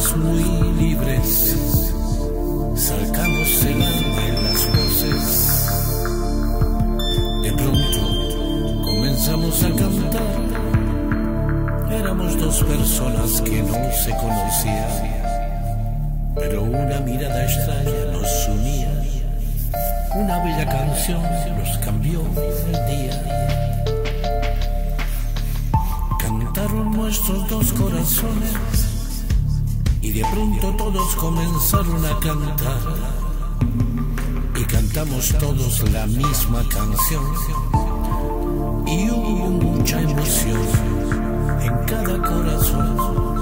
corazones muy libres, sacamos el alma en las voces. De pronto comenzamos a cantar. Éramos dos personas que no se conocían, pero una mirada extraña nos unía. Una bella canción nos cambió el día. Cantaron nuestros dos corazones y de pronto todos comenzaron a cantar. Y cantamos todos la misma canción y hubo mucha emoción en cada corazón.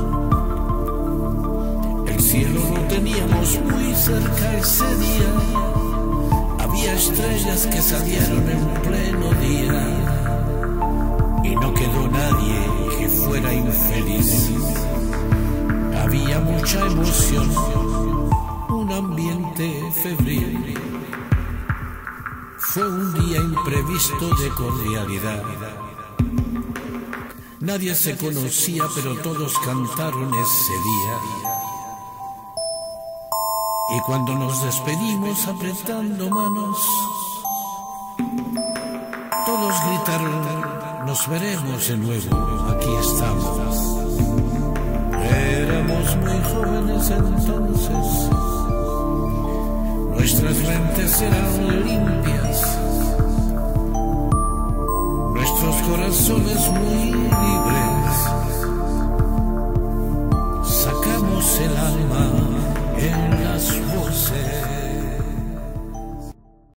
El cielo lo teníamos muy cerca ese día. Había estrellas que salieron en pleno día y no quedó nadie que fuera infeliz. Había mucha emoción, un ambiente febril. Fue un día imprevisto de cordialidad. Nadie se conocía, pero todos cantaron ese día. Y cuando nos despedimos apretando manos, todos gritaron: nos veremos de nuevo, aquí estamos. Éramos muy jóvenes entonces, nuestras mentes eran limpias, nuestros corazones muy libres.